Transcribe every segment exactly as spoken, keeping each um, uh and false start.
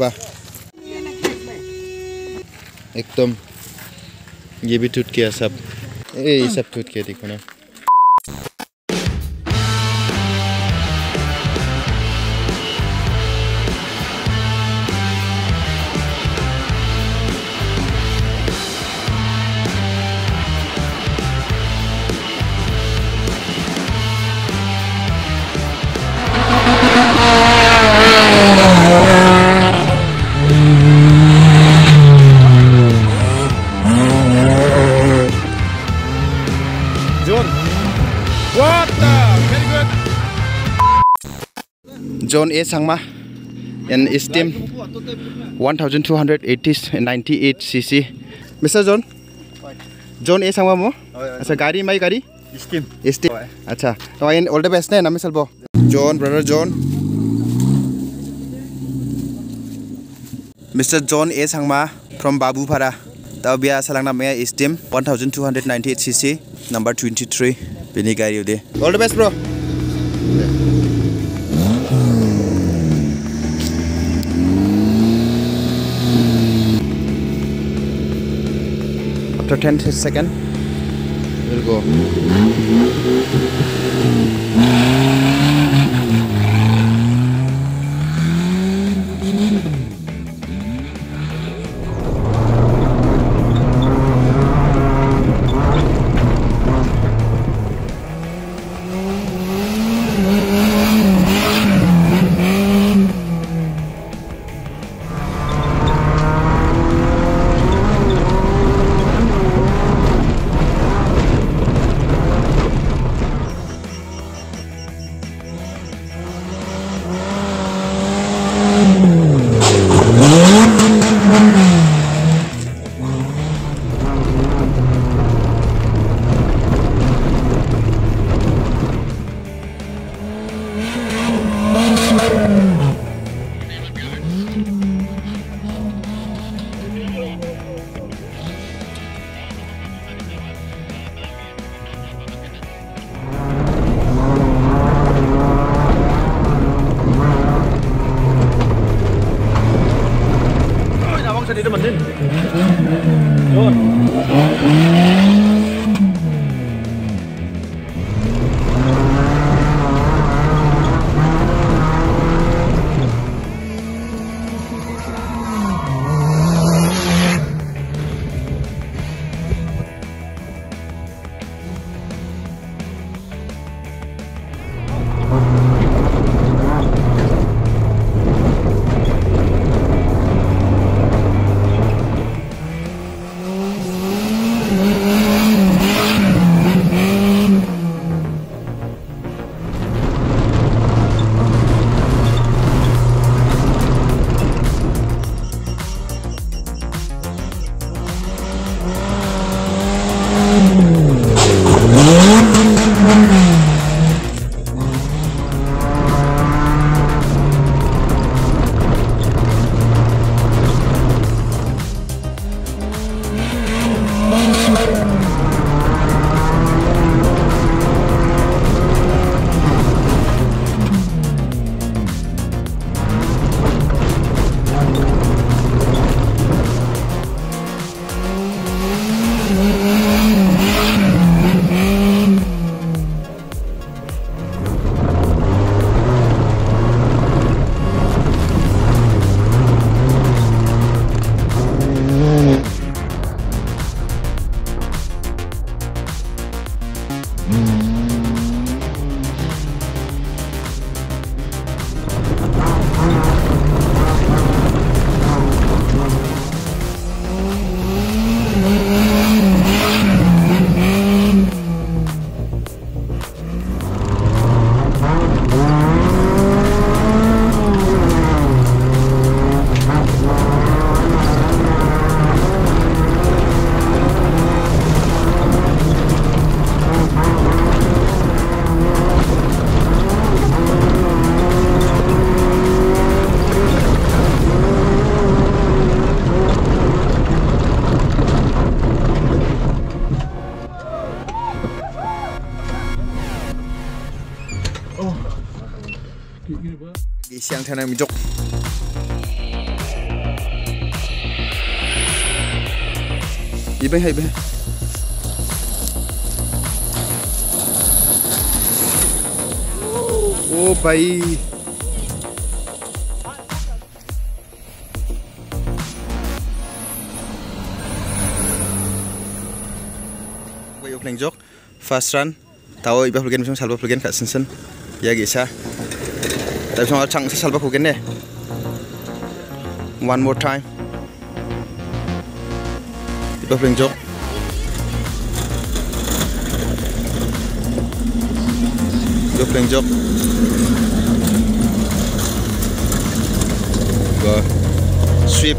बा एकदम ये भी टूट गया सब ए ये सब टूट गया देखो ना John A Sangma and Esteem one thousand two hundred ninety-eight c c. Mister John? John A Sangma mo? Acha gari mai gari? Esteem. Esteem. Acha. To I all the best ne nami salbo. John brother John. Mister John A Sangma from Babupara. Tau biya salang namanya Esteem one thousand two hundred ninety-eight c c number twenty-three. Bini gari ude. All the best bro. After ten seconds, we'll go. Đi tới mình đi. Luôn. Siang sana mijok. Ibe hai ibe. Oh bhai. Wei opening jok. First run. Tahu ibe plugen misong salba plugen kat sensen. Ya gisa. Tapi misong chang salba plugen ne. One more time. Ibe plugen jok. Ibe plugen jok. Go. Sweep.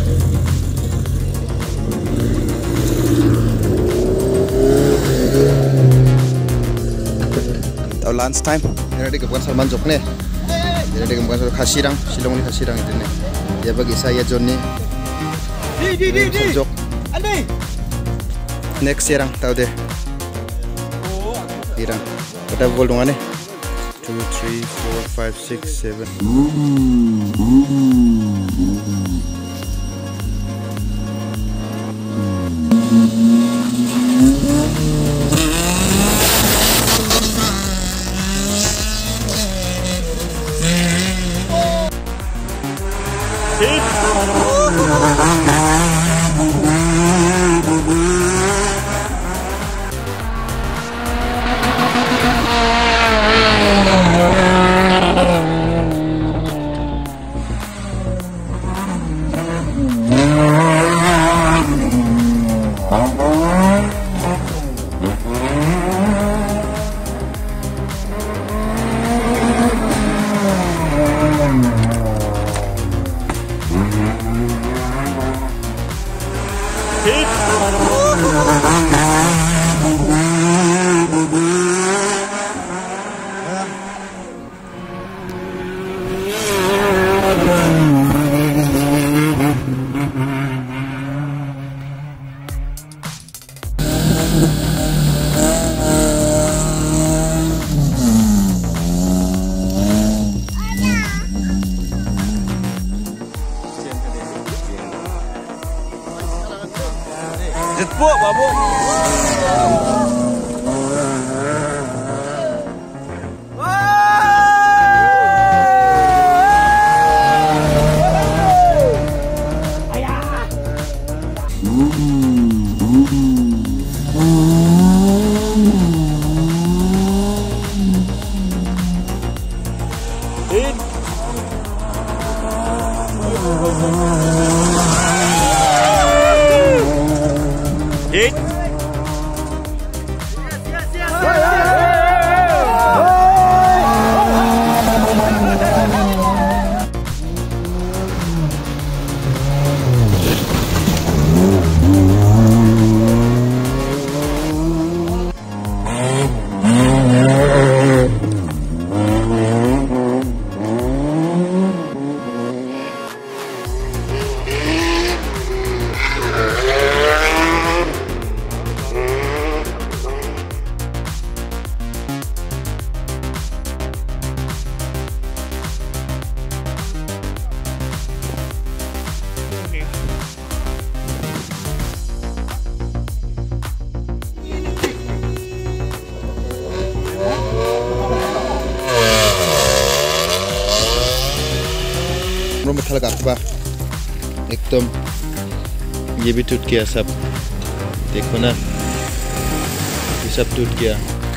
Lunch time. Ini ada kebukan Salman Jok nih. Ini ada kebukan Khasirang, Shillong ni Khasirang itu nih. Ya bagi saya John ni. Di di di di. Jok. Andi. Next Sirang tahu deh. Sirang. Kita bol dong ane. Two, three, four, five, six, seven. Jepuk babu. Hit. में थल गातबा एकदम ये भी टूट गया सब, देखो ना ये सब टूट गया।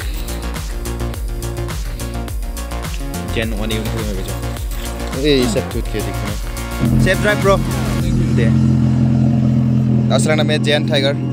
चैन वानी उनको में भेजो, ये सब टूट गया देखो ना। Safe drive bro. दे असरंग ना मैं जैन tiger.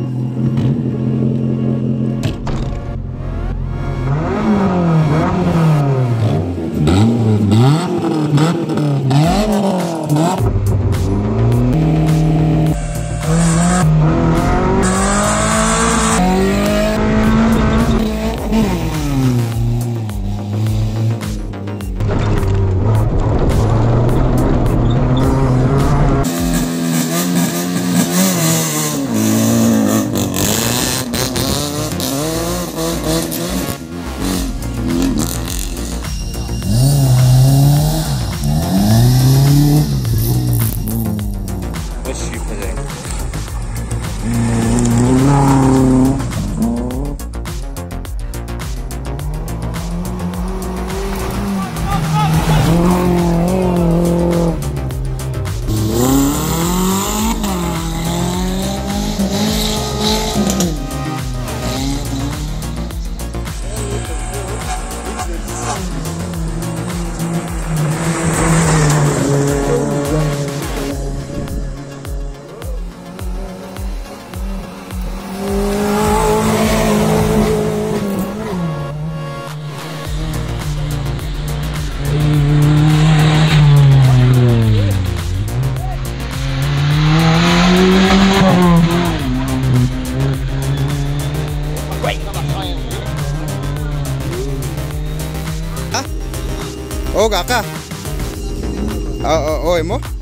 Oh, gaka. Oh, oh, oh, emo.